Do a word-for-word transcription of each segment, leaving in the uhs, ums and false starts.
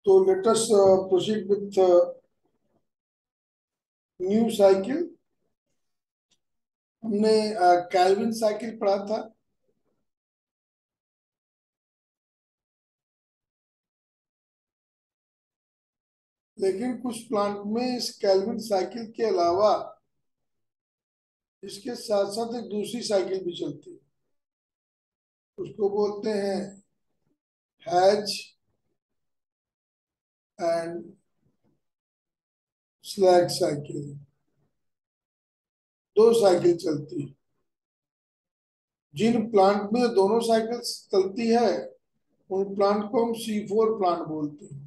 तो let us proceed with new cycle. हमने Calvin cycle पढ़ा था। लेकिन कुछ प्लांट में इस कैल्विन साइकिल के अलावा इसके साथ साथ एक दूसरी साइकिल भी चलती है। उसको बोलते हैं हैज एंड स्लैग साइकिल। दो साइकिल चलती है। जिन प्लांट में दोनों साइकिल चलती है उन प्लांट को हम सी फोर प्लांट बोलते हैं।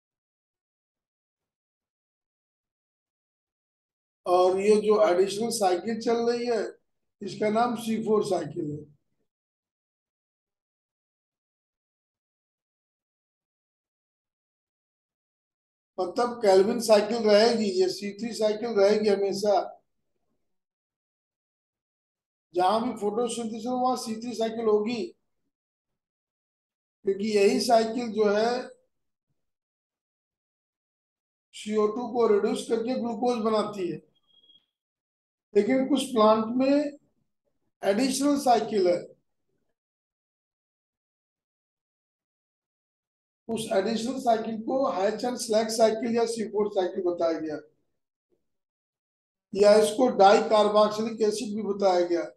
और ये जो एडिशनल साइकिल चल रही है इसका नाम सी फोर साइकिल है। मतलब कैल्विन साइकिल रहेगी, ये सी थ्री साइकिल रहेगी हमेशा। जहां भी फोटोसिंथेसिस हो वहां सी थ्री साइकिल होगी, क्योंकि यही साइकिल जो है सी ओ टू को रिड्यूस करके ग्लूकोज बनाती है। लेकिन कुछ प्लांट में एडिशनल साइकिल है। उस एडिशनल साइकिल को हैच एंड स्लैग साइकिल या सी फोर साइकिल बताया गया, या इसको डाई कार्बोक्सिलिक एसिड भी बताया गया।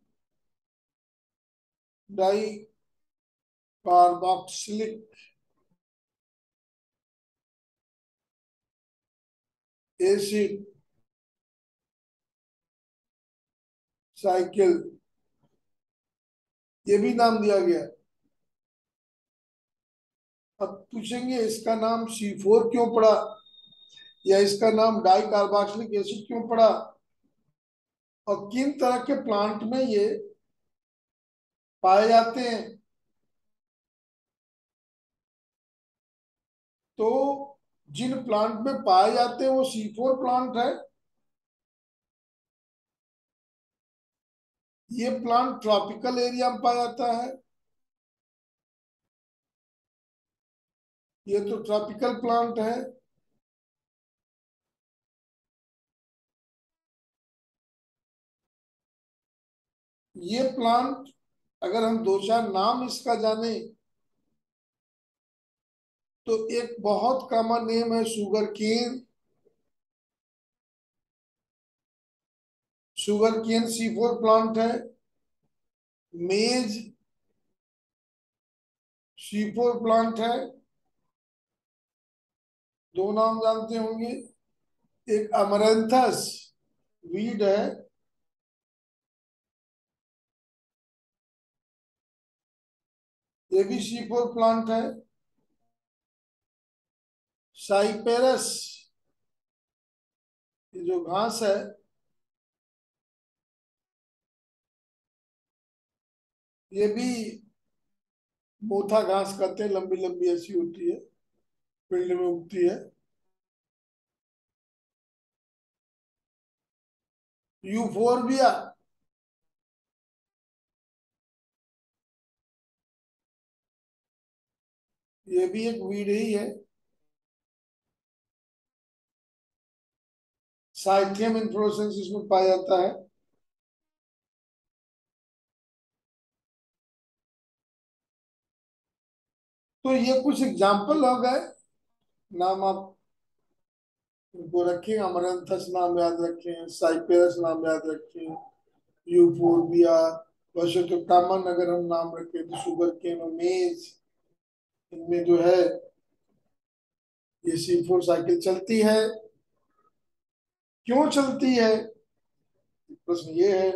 डाई कार्बोक्सिलिक एसिड साइकिल, ये भी नाम दिया गया। अब पूछेंगे इसका नाम सी फोर क्यों पड़ा, या इसका नाम डाई कार्बोक्सिलिक एसिड क्यों पड़ा, और किन तरह के प्लांट में ये पाए जाते हैं। तो जिन प्लांट में पाए जाते हैं वो सी फोर प्लांट है। ये प्लांट ट्रॉपिकल एरिया में पाया जाता है। ये तो ट्रॉपिकल प्लांट है। ये प्लांट, अगर हम दो चार नाम इसका जाने, तो एक बहुत कॉमन नेम है sugar cane. Sugar cane C four plant है। मेज सी फोर प्लांट है। दो नाम जानते होंगे। एक अमरंथस वीड है। ये भी सी फोर प्लांट है। साइपेरस, ये जो घास है, ये भी मोथा घास कहते हैं, लंबी लंबी ऐसी होती है, फील्ड में उगती है। यूफोरबिया, ये भी एक वीड ही है। साइथियम इन्फ्लोरेसेंस इसमें पाया जाता है। तो ये कुछ एग्जाम्पल हो गए। नाम आप उनको रखें, अमरंथस नाम याद रखें, साइपेरस नाम याद रखें, यूफोरबिया। वैसे तो कॉमन अगर हम नाम रखें तो शुगर केन और मेज, इनमें जो है ये सी फोर साइकिल चलती है। क्यों चलती है, प्रश्न ये है।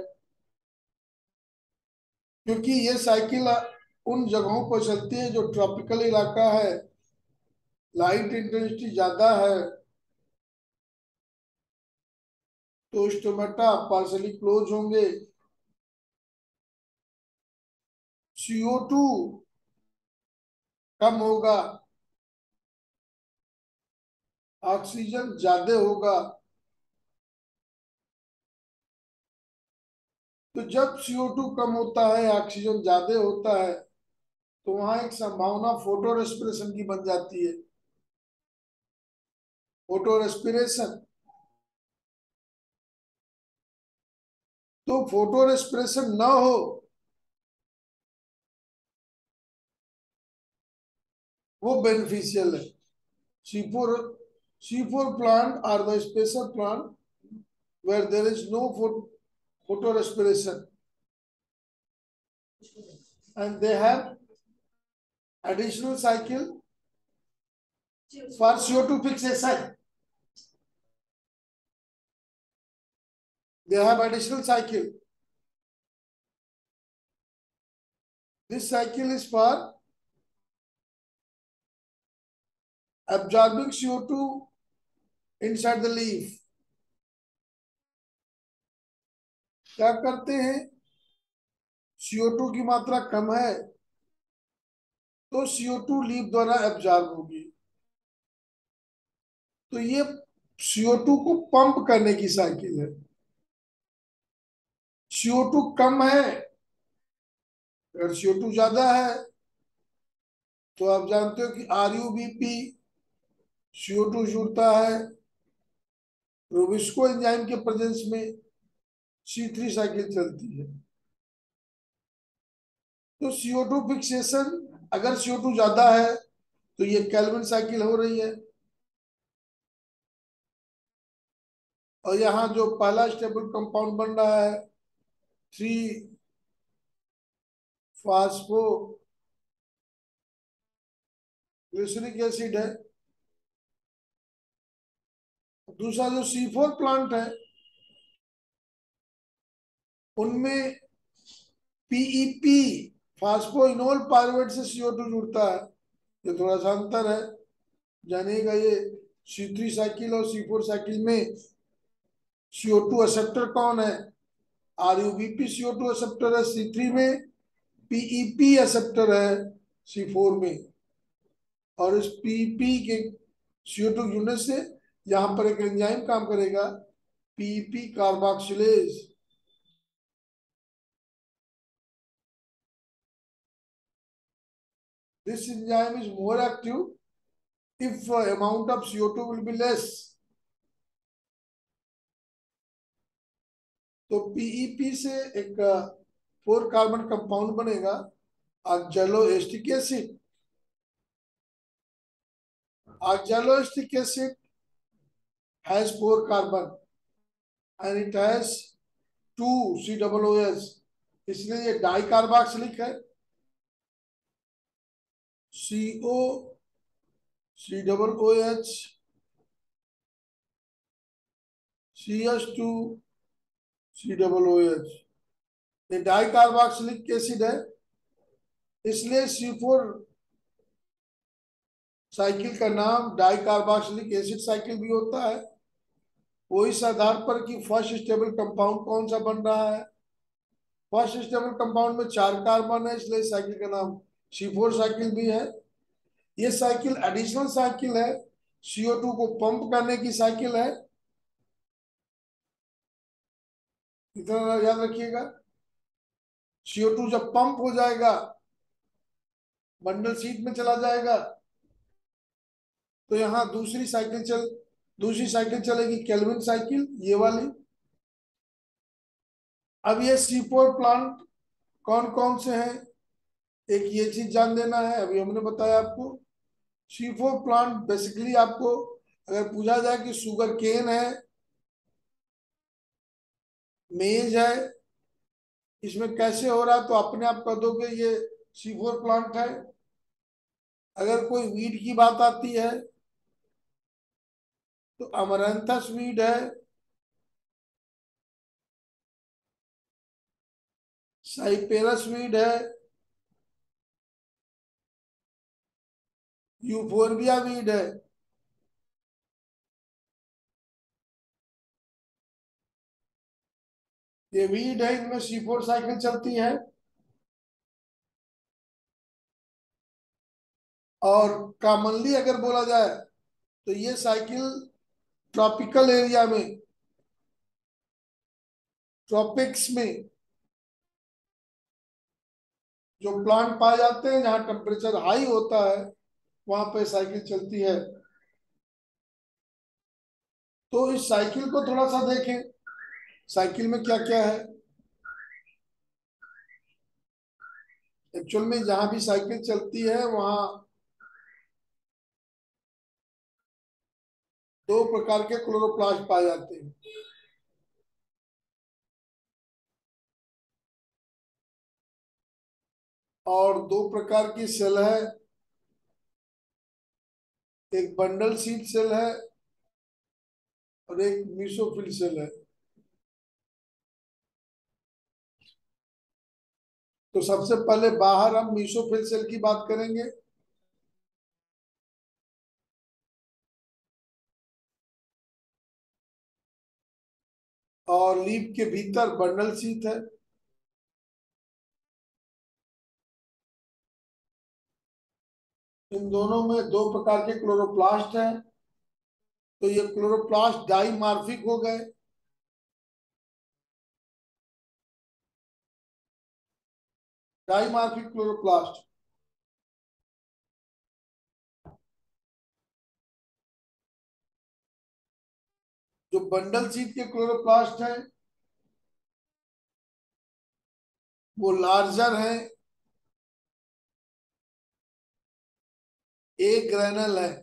क्योंकि ये साइकिल उन जगहों पर चलती है जो ट्रॉपिकल इलाका है, लाइट इंटेंसिटी ज्यादा है, तो स्टोमेटा पार्शली क्लोज होंगे। सी ओ टू कम होगा, ऑक्सीजन ज्यादा होगा। तो जब सी ओ टू कम होता है, ऑक्सीजन ज्यादा होता है, तो वहां एक संभावना फोटो रेस्पिरेशन की बन जाती है। Photo respiration. तो फोटो रेस्पिरेशन ना हो वो बेनिफिशियल है। C four C four plant are the special plant where there is no photo respiration and they have additional cycle for C O two fixation. They have additional cycle. This cycle is for absorbing C O two inside the leaf. क्या करते हैं, C O to की मात्रा कम है तो C O two leaf द्वारा absorb होगी। तो ये C O टू को पंप करने की साइकिल है। C O टू कम है, अगर C O टू ज्यादा है तो आप जानते हो कि R U B P C O two जुड़ता है, रोबिस्को एंजाइम के प्रेजेंस में सी थ्री साइकिल चलती है। तो C O टू फिक्सेशन, अगर C O टू ज्यादा है तो ये केल्विन साइकिल हो रही है। और यहाँ जो पहला स्टेबल कंपाउंड बन रहा है थ्री फास्फो ग्लिसरिक एसिड है। दूसरा जो सी फोर प्लांट है उनमें पीईपी फास्फोइनोल पायरुवेट से सी ओ टू जुड़ता है। ये थोड़ा सा अंतर है, जानिएगा। ये सी थ्री साइकिल और सी फोर साइकिल में सी ओ टू एक्सेप्टर कौन है, R U B P C O two acceptor है सी थ्री में, पीईपी एक्सेप्टर है सी फोर में। और इस पीईपी के सी ओ टू जुड़ने से यहाँ पर एक एंजाइम काम करेगा, PEP carboxylase. This enzyme is more active if uh, amount of C O two will be less. तो पीईपी से एक फोर कार्बन कंपाउंड बनेगा oxaloacetic acid. Oxaloacetic acid has four carbon and it has two C double O H, इसलिए ये dicarboxylic है। CO C double O H C H two C double O H, ये dicarboxylic acid है, इसलिए सी four cycle का नाम di carboxylic acid cycle भी होता है। वो इस आधार पर कि फर्स्ट स्टेबल कंपाउंड कौन सा बन रहा है। फर्स्ट स्टेबल कंपाउंड में चार कार्बन है, इसलिए साइकिल का नाम सी फोर साइकिल भी है। ये साइकिल एडिशनल साइकिल है, सी ओ टू को पंप करने की साइकिल है। इतना याद रखिएगा, सी ओ टू जब पंप हो जाएगा बंडल सीट में चला जाएगा तो यहाँ दूसरी साइकिल चल दूसरी साइकिल चलेगी केल्विन साइकिल, ये वाली। अब ये सी फोर प्लांट कौन कौन से हैं, एक ये चीज जान देना है, अभी हमने बताया आपको। सी फोर प्लांट बेसिकली आपको अगर पूछा जाए कि शुगर केन है, मेज है, इसमें कैसे हो रहा है तो अपने आप कह दोगे ये सी फोर प्लांट है। अगर कोई वीड की बात आती है तो अमरंथस वीड है, साइपेरस वीड है, यूफोरबिया वीड है। ये वीड है, इनमें सी फोर साइकिल चलती है। और कॉमनली अगर बोला जाए तो ये साइकिल ट्रॉपिकल एरिया में, ट्रॉपिक्स में जो प्लांट पाए जाते हैं जहां टेम्परेचर हाई होता है वहां पे साइकिल चलती है। तो इस साइकिल को थोड़ा सा देखें, साइकिल में क्या क्या है। एक्चुअल में जहां भी साइकिल चलती है वहां दो प्रकार के क्लोरोप्लास्ट पाए जाते हैं। और दो प्रकार की सेल है, एक बंडल सीट सेल है और एक मीसोफिल सेल है। तो सबसे पहले बाहर हम मीसोफिल सेल की बात करेंगे। और लीफ के भीतर बंडल सीट है। इन दोनों में दो प्रकार के क्लोरोप्लास्ट हैं। तो ये क्लोरोप्लास्ट डाइमार्फिक हो गए। Dimorphic chloroplast. जो बंडल सीट के क्लोरोप्लास्ट हैं वो लार्जर है, एक ग्रेनल है।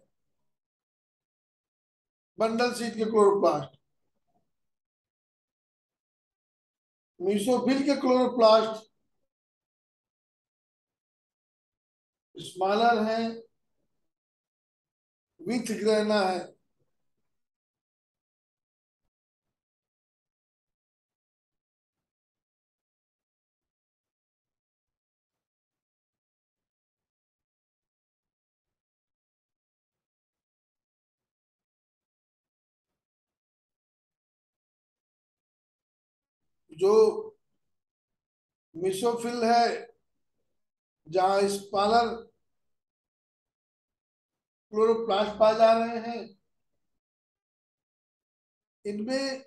बंडल सीट के क्लोरोप्लास्ट। मीसोफिल के क्लोरोप्लास्ट स्मॉलर है, विथ ग्रेना है। जो मीसोफिल है, जहां स्मॉलर क्लोरोप्लास्ट पाए जा रहे हैं, इनमें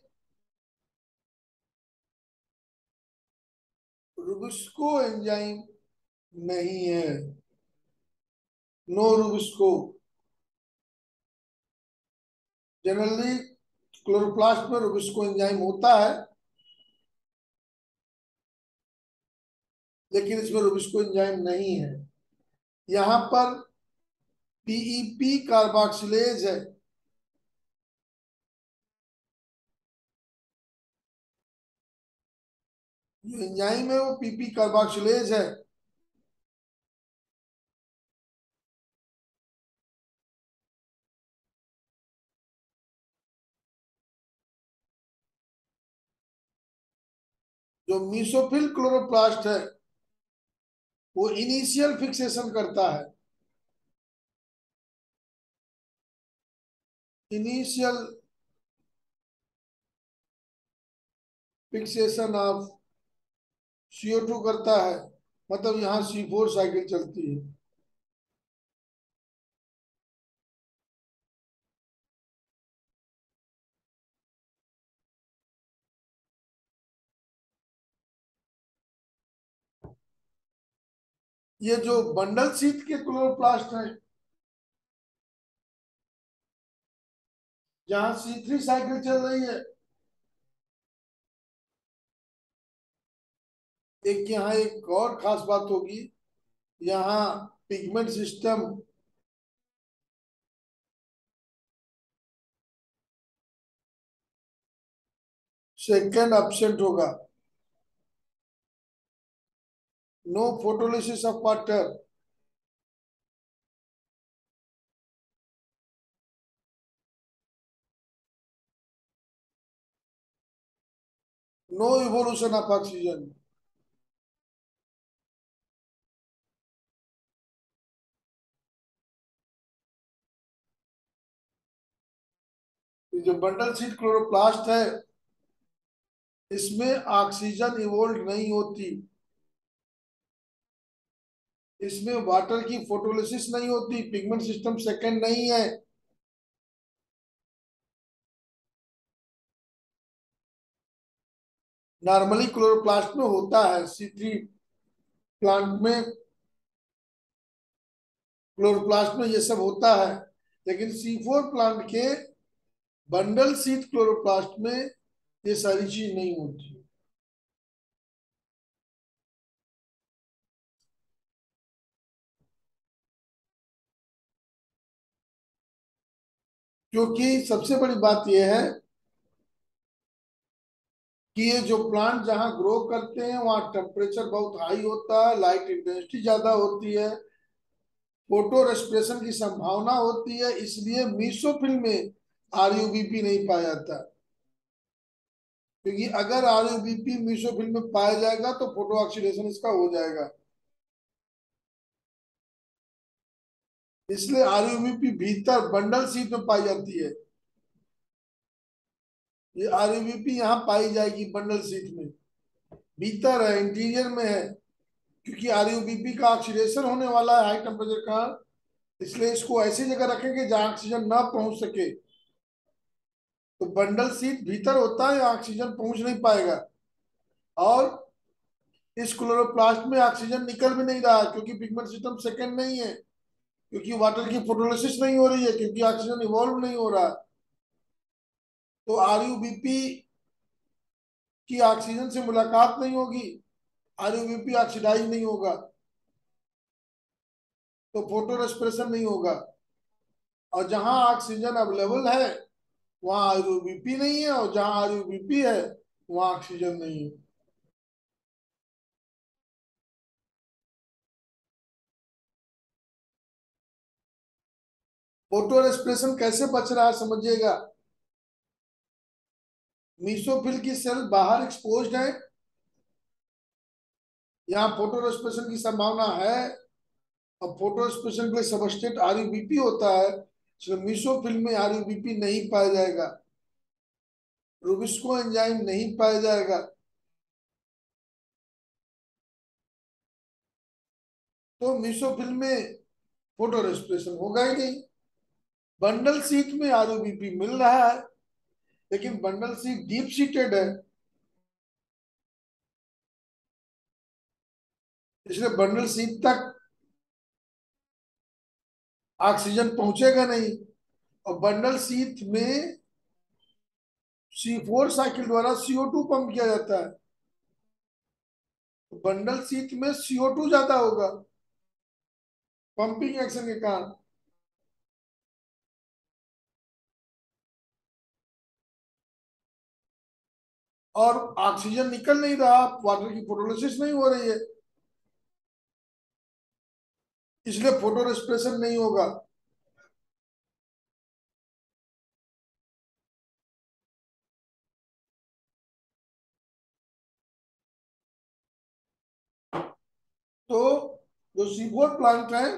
रुबिस्को एंजाइम नहीं है। No rubisco. जनरली क्लोरोप्लास्ट में रुबिस्को एंजाइम होता है, लेकिन इसमें रुबिस्को एंजाइम नहीं है। यहाँ पर पीईपी कार्बोक्सिलेज है। जो एंजाइम है वो पीपी कार्बोक्सिलेज है। जो मीसोफिल क्लोरोप्लास्ट है वो इनिशियल फिक्सेशन करता है। Initial fixation of C O two करता है, मतलब यहाँ सी फोर साइकिल चलती है। ये जो बंडल शीट के क्लोरोप्लास्ट है, जहां सी थ्री साइकिल चल रही है, एक यहाँ एक और खास बात होगी, यहाँ पिगमेंट सिस्टम सेकेंड एब्सेंट होगा। No photolysis of water. No evolution of oxygen. जो बंडल शीट क्लोरोप्लास्ट है, इसमें ऑक्सीजन इवोल्व नहीं होती। इसमें वाटर की फोटोलिसिस नहीं होती, पिगमेंट सिस्टम सेकंड नहीं है। नॉर्मली क्लोरोप्लास्ट में होता है, सी थ्री प्लांट में क्लोरोप्लास्ट में ये सब होता है, लेकिन सी फोर प्लांट के बंडल शीट क्लोरोप्लास्ट में ये सारी चीज नहीं होती। क्योंकि सबसे बड़ी बात यह है कि ये जो प्लांट जहाँ ग्रो करते हैं वहाँ टेम्परेचर बहुत हाई होता है, लाइट इंटेंसिटी ज्यादा होती है, फोटो रेस्पिरेशन की संभावना होती है, इसलिए मीसोफिल में आरयूबीपी नहीं पाया जाता। क्योंकि अगर आरयूबीपी मीसोफिल में पाया जाएगा तो फोटो ऑक्सीडेशन इसका हो जाएगा, इसलिए आरयूबीपी भीतर बंडल शीट में पाई जाती है। ये आरयूबीपी यहाँ पाई जाएगी बंडल शीट में, भीतर है, इंटीरियर में है। क्योंकि आरयूबीपी का ऑक्सीडेशन होने वाला है हाई टेम्परेचर का, इसलिए इसको ऐसी जगह रखेंगे जहां ऑक्सीजन ना पहुंच सके। तो बंडल शीट भीतर होता है, ऑक्सीजन पहुंच नहीं पाएगा। और इस क्लोरोप्लास्ट में ऑक्सीजन निकल भी नहीं रहा, क्योंकि पिगमेंट सिस्टम सेकंड नहीं है, क्योंकि वाटर की फोटोलिसिस नहीं हो रही है, क्योंकि ऑक्सीजन इवॉल्व नहीं हो रहा। तो आरयूबीपी की ऑक्सीजन से मुलाकात नहीं होगी, आरयूबीपी ऑक्सीडाइज नहीं होगा, तो फोटो रेस्पिरेशन नहीं होगा। और जहां ऑक्सीजन अवेलेबल है वहां आरयूबीपी नहीं है, और जहां आरयूबीपी है वहां ऑक्सीजन नहीं है। फोटो रेस्पिरेशन कैसे बच रहा है समझिएगा। मीसोफिल की सेल बाहर एक्सपोज्ड है, यहाँ फोटो रेस्पिरेशन की संभावना है। अब फोटो रेस्पिरेशन के लिए सबस्ट्रेट आरयूबीपी होता है, इसलिए मीसोफिल में आरयूबीपी नहीं पाया जाएगा, रूबिस्को एंजाइम नहीं पाया जाएगा। तो मीसोफिल में फोटो रेस्पिरेशन होगा ही नहीं। बंडल शीट में आरयूबीपी मिल रहा है, लेकिन बंडल शीट डीप सीटेड है, इसलिए बंडल शीट तक ऑक्सीजन पहुंचेगा नहीं। और बंडल शीट में सी फोर साइकिल द्वारा सीओ टू पंप किया जाता है, तो बंडल शीट में सीओ टू ज्यादा होगा पंपिंग एक्शन के कारण। और ऑक्सीजन निकल नहीं रहा, वाटर की फोटोलिसिस नहीं हो रही है, इसलिए फोटो रेस्पिरेशन नहीं होगा। तो जो सी फोर प्लांट है,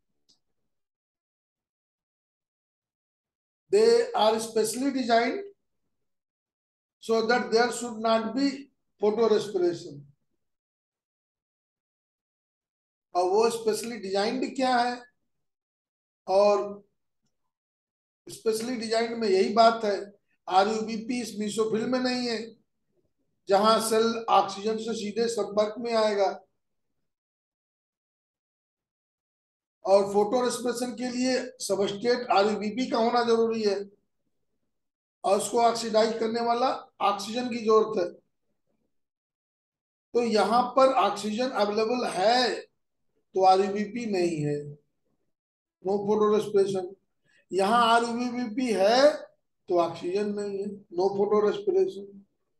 they are specially designed so that there should not be photo respiration। और वो स्पेशली डिजाइंड क्या है, और स्पेशली डिजाइंड में यही बात है, आरयूबीपी इस मीसोफिल में नहीं है जहां सेल ऑक्सीजन से सीधे संपर्क में आएगा। और फोटो रेस्पिरेशन के लिए सबस्ट्रेट आरयूबीपी का होना जरूरी है, और उसको ऑक्सीडाइज करने वाला ऑक्सीजन की जरूरत है। तो यहाँ पर ऑक्सीजन अवेलेबल है तो आरयूबीपी नहीं है, नो फोटो रेस्पिरेशन। यहाँ आरयूबीपी है तो ऑक्सीजन नहीं है, नो फोटो रेस्पिरेशन।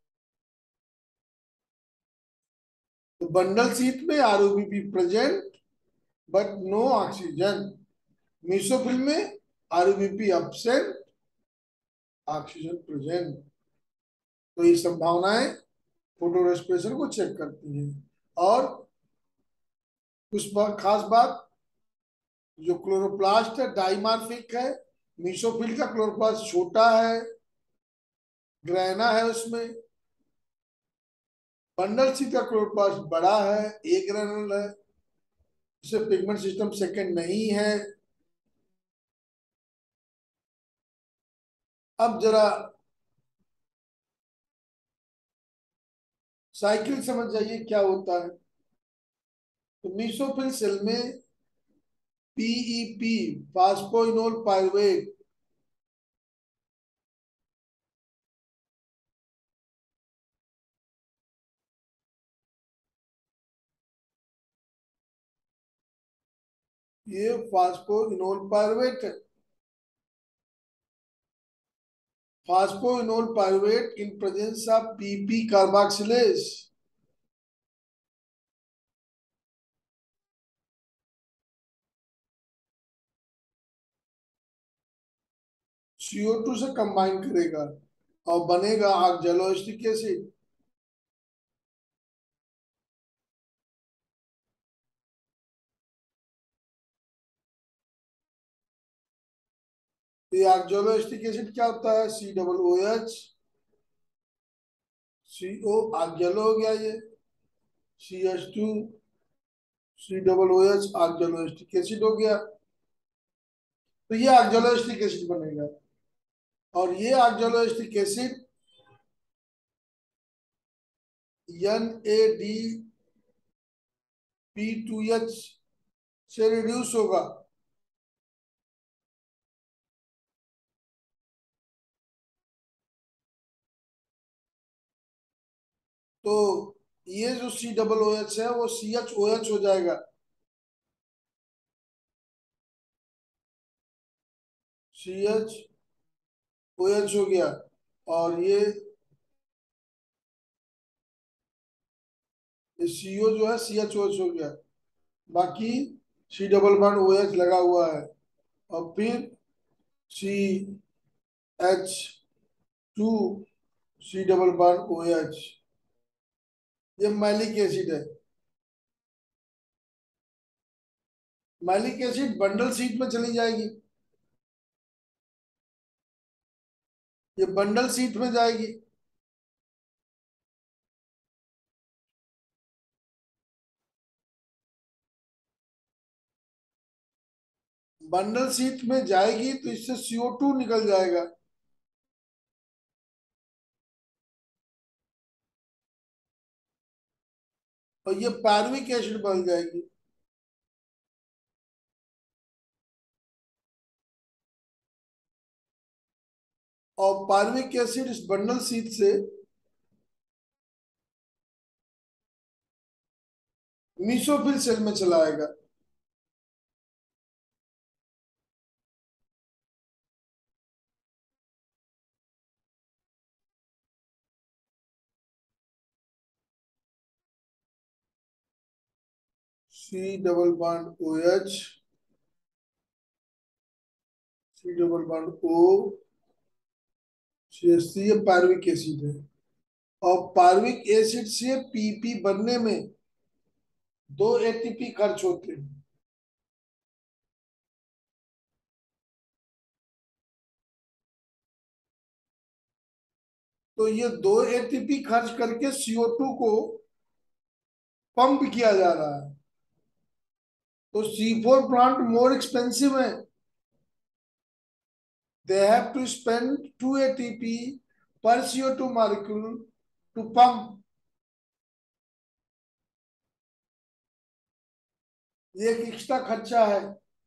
तो बंडल शीट में RuBP present but no oxygen, mesophyll में आरयूबीपी एब्सेंट, ऑक्सीजन प्रेजेंट। तो ये संभावनाएं फोटो रेस्पिरेशन को चेक करती हैं। और कुछ बात, खास बात, जो क्लोरोप्लास्ट है डाइमार्फिक है, मीसोफिल का क्लोरोप्लास्ट छोटा है, ग्रैना है उसमें। बंडल सी का क्लोरोप्लास्ट बड़ा है, एक ग्रैनुल है, जिससे पिगमेंट सिस्टम सेकंड नहीं है। अब जरा साइकिल समझ जाइए क्या होता है। तो मीसोफिल सेल में पीईपी फास्फोइनोल पाइरुवेट ये फास्फोइनोल पायरुवेट है। Phosphoenol pyruvate in presence of PP carboxylase. CO two से कंबाइन करेगा और बनेगा ऑक्जेलोएसिटिक एसिड। ये ऑक्जेलोएसिटिक एसिड क्या होता है? सी डबल ओ एच, सी ओ ऑक्जेलो हो गया ये, C H two, C double O H oxaloacetic acid हो गया। तो ये ऑक्जेलोएसिटिक एसिड बनेगा और ये oxaloacetic acid N A D P two H से रिड्यूस होगा। तो ये जो सी डबल ओ एच है वो सी एच ओ एच हो जाएगा। सी एच ओ एच हो गया और ये सीओ जो है सी एच ओ एच हो गया। बाकी C double bond O H लगा हुआ है और फिर C H two C double bond O H. ये मैलिक एसिड है। मैलिक एसिड बंडल सीट में चली जाएगी, ये बंडल सीट में जाएगी। बंडल सीट में जाएगी तो इससे सीओ टू निकल जाएगा। और ये पायरुविक एसिड बन जाएगी। और पायरुविक एसिड इस बंडल सीट से मीसोफिल सेल में चला आएगा। C double bond O H, C double bond O, C H C, ये पायरुविक एसिड है। और पायरुविक एसिड से पीपी बनने में दो एटीपी खर्च होते हैं। तो ये दो एटीपी खर्च करके सीओ टू को पंप किया जा रहा है। तो C four plant more expensive है। They have to spend two ATP per CO two molecule to pump. ये एक एक्स्ट्रा खर्चा है।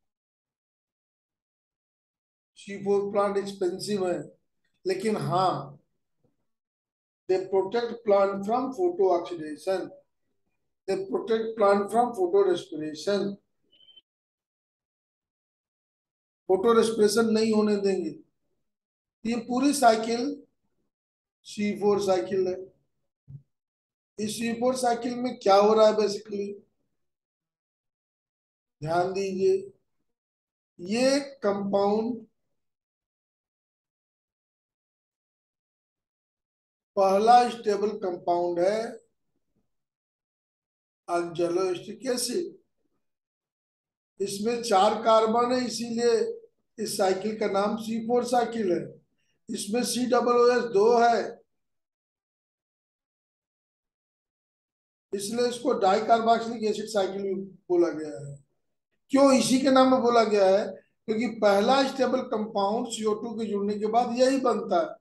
सी फोर प्लांट एक्सपेंसिव है, लेकिन हाँ, they protect plant from photo oxidation, they protect plant from photo respiration. Photo respiration नहीं होने देंगे। ये पूरी साइकिल सी फोर साइकिल है। इस सी फोर साइकिल में क्या हो रहा है बेसिकली, ध्यान दीजिए। ये कंपाउंड पहला स्टेबल कंपाउंड है ऑक्जेलोएसिटिक एसिड। इसमें चार कार्बन है, इसीलिए इस साइकिल का नाम सी फोर साइकिल है। इसमें सी डबल ओ एस दो है, इसलिए इसको डाई कार्बोक्सिलिक एसिड साइकिल भी बोला गया है। क्यों इसी के नाम में बोला गया है? क्योंकि पहला स्टेबल कंपाउंड सीओ टू के जुड़ने के बाद यही बनता है।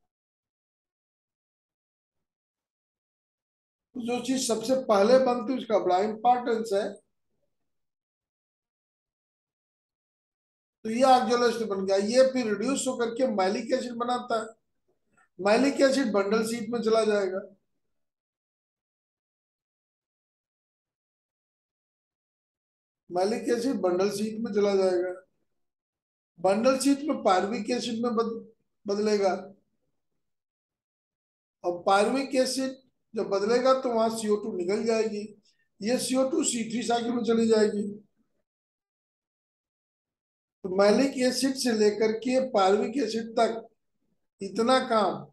तो जो चीज सबसे पहले बनती है उसका बड़ा इंपॉर्टेंस है। तो ये ऑक्जेलो बन गया, ये फिर रिड्यूस होकर के मैलिक एसिड बनाता है। मैलिक एसिड बंडल सीट में चला जाएगा। मैलिक एसिड बंडल शीट में चला जाएगा, बंडल शीट में पायरुविक एसिड में बद, बदलेगा, और पायरुविक एसिड जब बदलेगा तो वहां सीओ टू निकल जाएगी, ये CO two C three cycle में चली जाएगी। तो मैलिक एसिड से लेकर के पायरुविक एसिड तक इतना काम,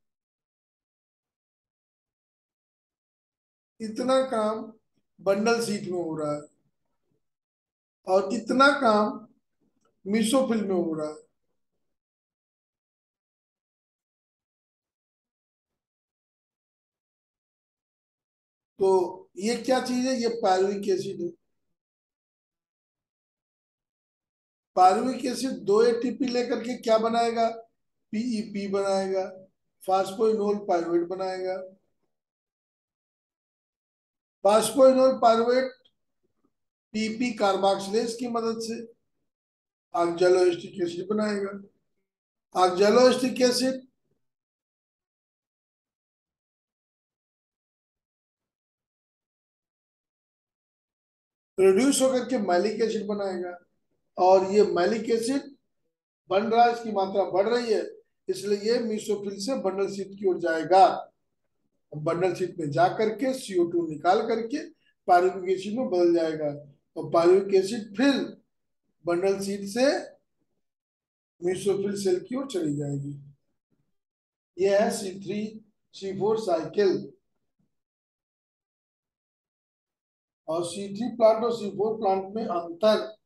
इतना काम बंडल शीट में हो रहा है, और इतना काम मीसोफिल में हो रहा है। तो ये क्या चीज है, ये पायरुविक एसिड है। पायरुविक एसिड दो एटीपी लेकर के क्या बनाएगा, पीईपी बनाएगा, फास्फोइनोल पायरुवेट बनाएगा। फास्फोइनोल पायरुवेट पीपी कार्बोक्सिलेज की मदद से ऑक्सैलोएस्टिक एसिड बनाएगा। ऑक्सैलोएस्टिक एसिड रिड्यूस होकर के मैलिक एसिड बनाएगा, और ये मैलिक एसिड बन रहा है, इसकी मात्रा बढ़ रही है, इसलिए ये मीसोफिल से बंडल शीट की ओर जाएगा। बंडल शीट में जा करके सीओ टू निकाल करके पायरुविक एसिड में बदल जाएगा, और पायरुविक एसिड फिर बंडल शीट से मीसोफिल सेल की ओर चली जाएगी। ये है C three C four cycle. और सी थ्री प्लांट और सी फोर प्लांट में अंतर